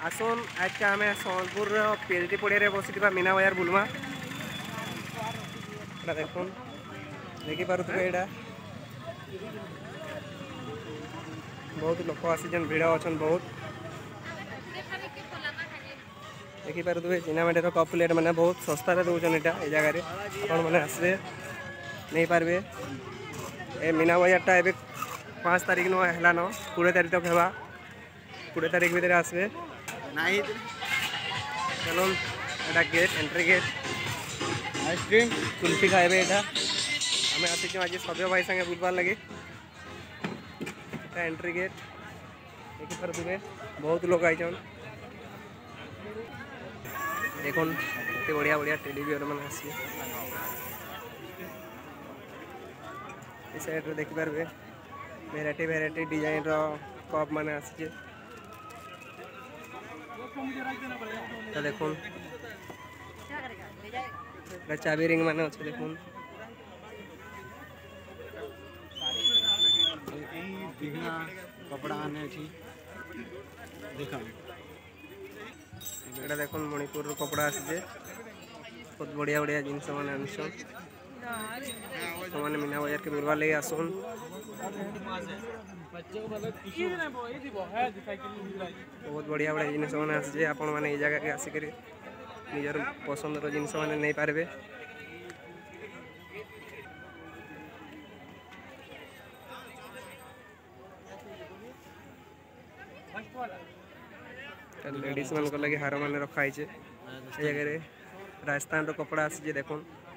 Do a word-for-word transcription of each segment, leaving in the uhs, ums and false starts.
आसन आज के आम सोनपुर पीएचडी पड़िया बस मीना बजार बुलमा देख देखिपे यहाँ बहुत लोक आसी भिड़ अच्छा बहुत देखिपे चीना माटीर कप प्लेट मैंने बहुत सस्ता दौरान यहाँ ये जगह आपण मैंने आसवे नहीं पारे। ए मीना बजारटा ए पाँच तारीख न है न कोड़े तारीख तक है कोड़े तारीख भितर आसवे चलो एटा gate entry gate ice cream kulfi खाए यहाँ आम आसी आज सभ्य भाई संगे बुलबार लगे एंट्री गेट देखिपे बहुत लोग आई देख बढ़िया बढ़िया टेलीविजन मैंने आसी साइड देखिपारे भेराइटी भेराइटी डिजाइन कप मैंने आसी देख चाबी रिंग मैंने अच्छे देख कपड़ा आने देखा एटा देख मणिपुर कपड़ा आसी बहुत बढ़िया बढ़िया जिनस मैंने आनसन मैंने मीना बजार के बुलवार लगे आसन बहुत बढ़िया बढ़िया जिनस मैंने आसी आपण मैंने ये जगह के आसिक निजर पसंद जिनस मैंने नहीं पारे। लेडीज मान को लगे हार मान रखाई जगह राजस्थान रो कपड़ा आसी देख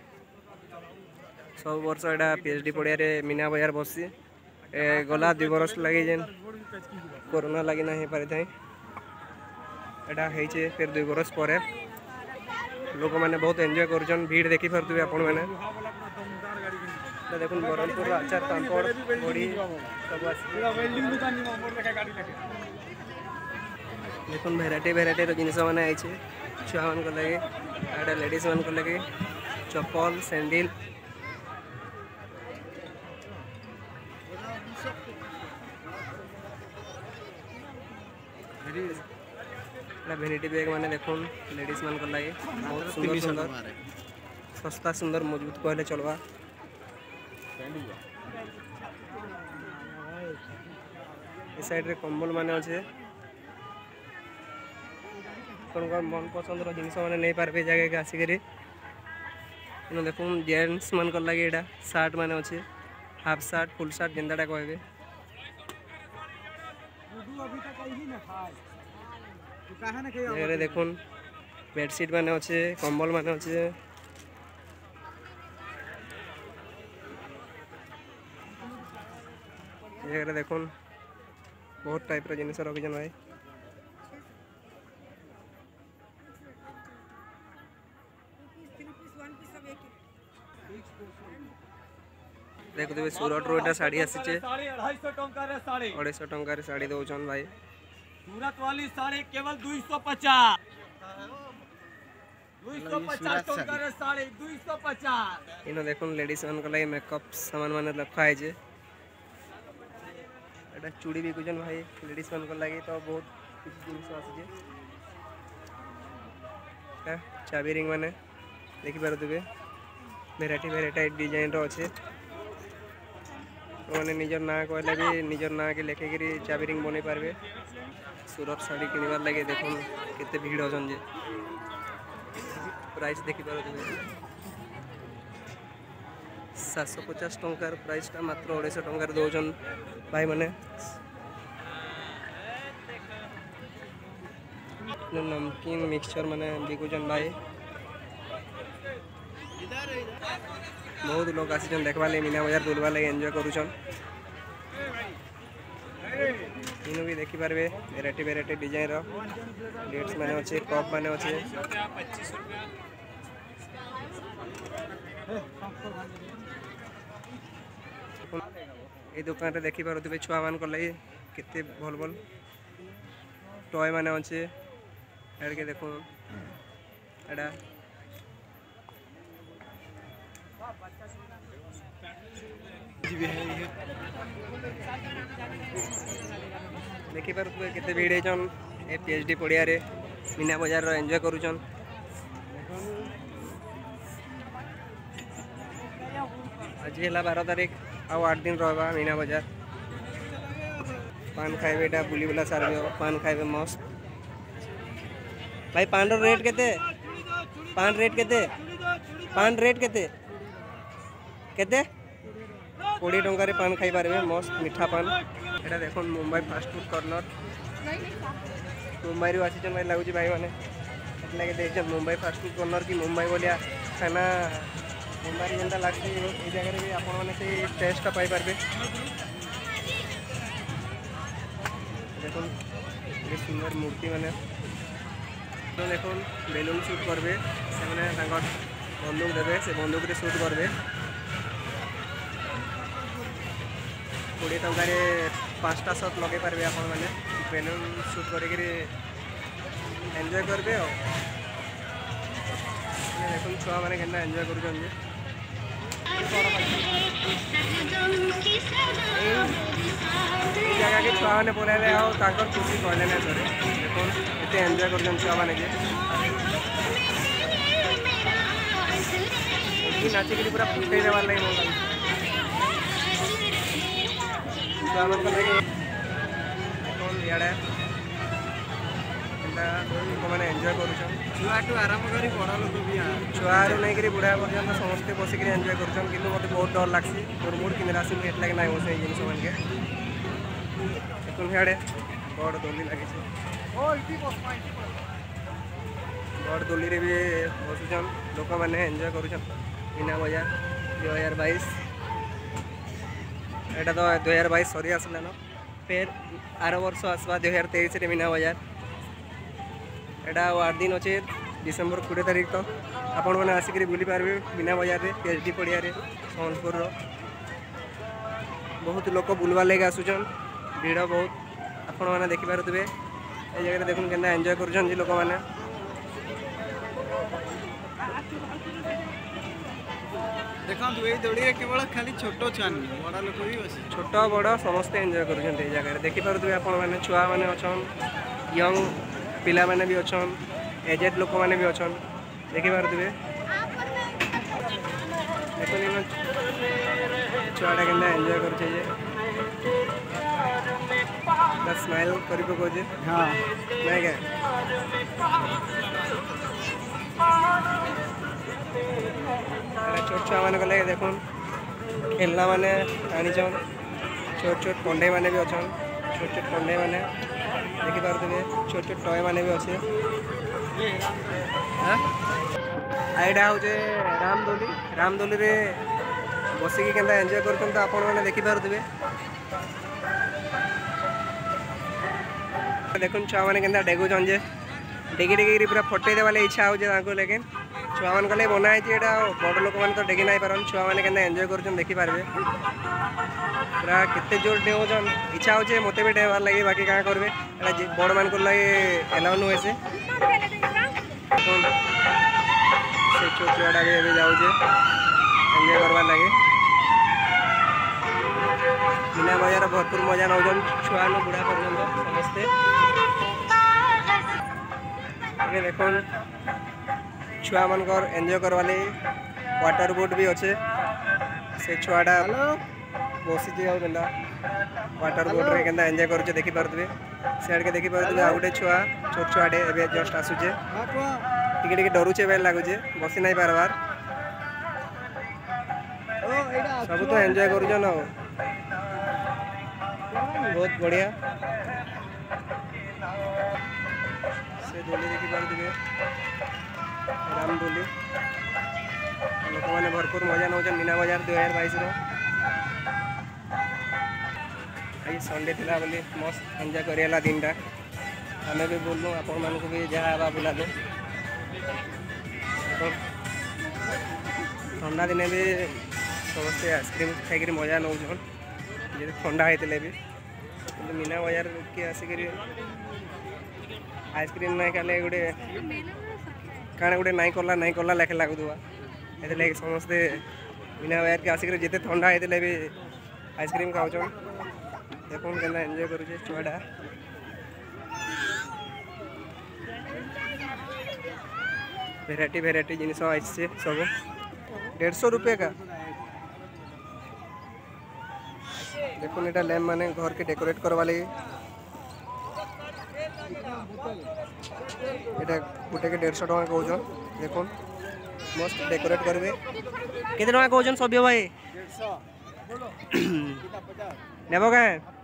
सब वर्ष एटा पीएचडी पड़िया मीना बजार बसी गला दुई बरस लगे जेन कोरोना लगी ना पारि था एटा है फिर दुई बरस पर लोक मैंने बहुत एंजॉय कर भीड़ देखी पारे आपण मैंने देख ब्रह्मपुर आचार पापड़ बड़ी सब देख भेराइटी भेराइटी जिनस मैंने आई छुआ मान को लगे एटा लेडीज मान को लगे चप्पल सैंडल भेनिटी बैग मैंने देख लेडीज मान को लगे बहुत सुंदर सुंदर सस्ता सुंदर मजबूत कहले चलवा इस साइड रे कंबल माने अच्छे मन पसंद जिनस मैंने नहीं पारे जगह के आसिक देख जेंट्स मान को लगे यहाँ सार्ट मैंने अच्छे हाफ सार्ट फुल सार्ट जेनटा कहे देख बेडसीट मैंने अच्छे कंबल मैंने अच्छे देख बहुत टाइप जिनस रखी भाई देखुए सूरत रो एटा साड़ी आसी अढ़ाई टंकार साड़ी दौन भाई सूरत वाली साड़ी केवल दो सौ पचास दो सौ पचास टंकार साड़ी दो सौ पचास इन देख लेडीज मान को लगे मेकअप सामान मान रखा है एटा चूड़ी भी कुछ भाई लेडीज मान को लगे तो बहुत कुछ जिनस आसी चाबी रिंग मैंने देखिपे भेराइटी भेराइटी डिजाइन रो अच्छे मैंने निजर ना कहले भी निजर ना के लेखिक चाबी रिंग बन पारे। सूरत साड़ी किणवार लगे देख केते भीड़ अच्छा जे प्राइस देखिपार सात सौ पचास टंकार प्राइसटा मात्र अढ़ाई टंकार दौन भाई मैंने नमकीन मिक्सचर मैंने बिकुचन भाई बहुत लोग आसी देखवा लगे मीना बजार बुलवा लगे एंजॉय करुचन इन भी देखिपारे भेराइटी भेराइटी डिजाइन डेट्स मैंने अच्छे कप मैंने अच्छे ये दुकान रे देखिपारे छुआ मान को लगे केते भल भल टॉय मैंने अच्छे के देख एटा देखिपारे केते भीड़ है ए पीएचडी पड़िया रे मीना बजार एंजॉय करूछन। आज है बारह तारीख आउ आठ दिन रहा मीना बजार। पान खाइबे एटा बुली बुला सारबे पान खाइबे मस्त। भाई पान रेट केते पान रेट केते पान रेट केते केते कोड़ी टंकार पान खाई पारे मस्त मीठा पान। एटा देखो Mumbai fast food corner Mumbai आसी भाई लगुच भाई मैंने लगे देखते मुंबई फास्ट फूड कॉर्नर की मुंबई बोलिया खाना मुंबई जेनता लगती ये जगह भी आपण मैंने से टेस्टा पाई पारे। देखो ये सुंदर मूर्ति मैंने तो देखो बेलून शूट करबे से माने तांकर बंदूक देवे से बंदूक रे शूट करबे। कोड़े टंकार पाँचटा शॉट लगे पारे आप मैंने बेलून शूट करके एंजॉय करबे। देखो छुआ मैंने केना एंजॉय कर जगह के छुआ मैंने बोले आकर खुशी कहले ना सर देखो ये एंजॉय कर छुआ मैंने नाचिक पूरा फुटे देवार लगे मोबाइल छुआ मान लगे इे लोक मैंने एंजॉय कर छुआठू आरंभ कर बड़ लोक भी छुआ नहीं कि बुढ़ा पर्यटन समस्ते बसिक एंजॉय कर मत बहुत डर लग्सी मोर मुड कि आस लगे ना बस जिन मन के देखुन सियाड़े बड़ दोली लगे बड़ दोली रे भी बसुचन लोक मैंने एंजॉय कर मीना बजार दो हजार बैश एटा तो दो हजार बैश सरी आसलान फिर आर वर्ष आसवा दो हजार तेईस मीना बजार एटा आठ दिन अच्छे डिसेम्बर कोड़े तारीख तक आपण मैंने आसिक बुली पारे मीना बजार रे पीएचडी पड़िया रे सम्बलपुर बहुत लोक बुलवार लगे आसुचन भीड़ बहुत आपण मैंने देखिपारे ये जगह देखुन के एंजॉय कर लोक मैंने देखो ये दौड़ी केवल खाली छोट छुआ बड़ा लोक भी छोट बड़ समस्ते एंजॉय कर जगह देखिपारे आपण मैंने छुआ मैंने अच्छन यंग पिला मैंने भी अच्छन एजेड लोक मैंने भी अच्छन देखिपारे देखो छुआटा के एंजॉय कर स्माइल कर पकोजे हाँ नहीं क्या छोट छुआ मान गले देख खेलना मैंने आनीचन छोट छोट कंडे मैंने भी अच्छन छोट छोट कंडे मैंने देखिपारे छोट छोट टय मैंने भी अच्छे। आईटा हूँ रामदोली रामदोली रे बसिकी के एंजॉय कर मैंने देखिपारे देखुन छुआ मैंने के डेगुचन जे डेगी डेगी पूरा फटे देवा इच्छा हो लेकिन छुआ मान कले बना है बड़ लोक मैंने तो डेगी ना पारन छुआ मैंने के एंजॉय कर देखिपारे पूरा केते जोर डेउचन इच्छा हो मत भी डेवार लगे बाकी क्या करेंगे बड़ मान लगे एलाउ नुहे से छोट छुआटा भी जाऊे एंजॉय करवार लगे मीना बजार भरपूर मजा नौन छुआ नु बुढ़ा पर्यटन समस्ते देख छुआ मान एंजॉय करवा वाटर बोट भी अच्छे से छुआटा बसी जाऊँगा वाटर बोट रे के एंजॉय कर देखिपारे सियाड़ के देखिपारे आ गए छुआ छोट छुआटे ए जस्ट आसुचे टिके डरुचे बेल लगुचे बसी नहीं पारबार सब तो एंजॉय कर बहुत बढ़िया से दोली देखिपारे राम दोली लोक मैंने भरपूर मजा नौ मीना बजार दो हजार बैश आज संडे थिला बोली मस्त एंजॉय करेला दिन टा आमे भी बोलूँ आपण मानक भी जहाँ आवा बुलालु ठंडा दिने भी समस्ते आइसक्रीम खाई मजा नौ ठंडा होते भी मीना बजार के आसिक आइसक्रीम नहीं खाले गोटे काण गोटे नाई कला नाई कला लेखे लगुवा ये समस्ते मीना बजार के आसिक जिते ठंडा होते भी आइसक्रीम खाऊन देख के एंजॉय करुचे छुआटा भेराइटी भेराइटी जिनस आई सब डेढ़ सौ रुपये का। देखो ये लैम्प माने घर के डेकोरेट करवा लगे ये गोटे के डेढ़ सौ टका कौन देखो मस्त डेकोरेट करेंगे केते टका कौन सभ्य भाई नेब क्या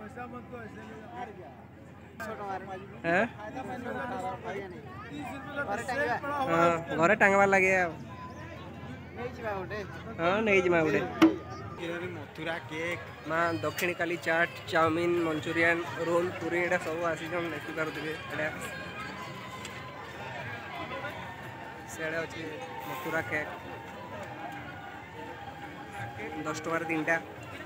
हाँ घरे टांगबार लगे हाँ नहीं जा गोटे मथुरा केक माँ दक्षिणी काली chaat chow mein Manchurian roll puri यहाँ सब आसी देखिपे सियाड़े अच्छे मथुरा केक दस टकर तीन टा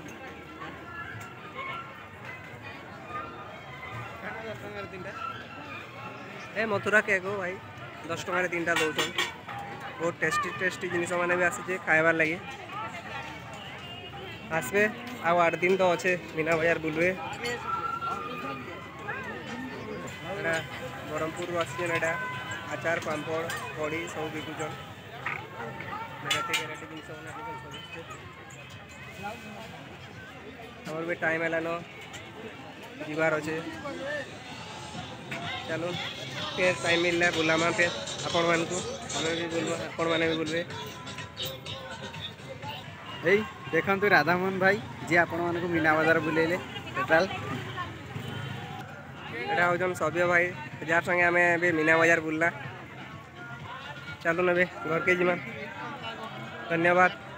ए मथुरा केक हो भाई दस टकर तीन टा दौन बहुत टेस्टी टेस्टी जिनस मैंने भी आसी खाइबार लगे आसबे आउ आठ दिन तो अच्छे मीना बजार बुलवे ब्रह्मपुर आसान आचार पापड़ बड़ी सब बिकुचन भेराइटी भेराइटी जिन आमर भी टाइम है जीवार अच्छे चलो फिर टाइम मिलला बुलामा फिर आपण मान को आम भी बुलवा आपण मैंने भी बुलवे ए देखु राधामोहन भाई जी आपण मानक मीना बजार बुलेले टोटाल एटा हूँ सभ्य भाई जार संगे आम भी मीना बजार बुलला चलो ना घर के जीमा धन्यवाद।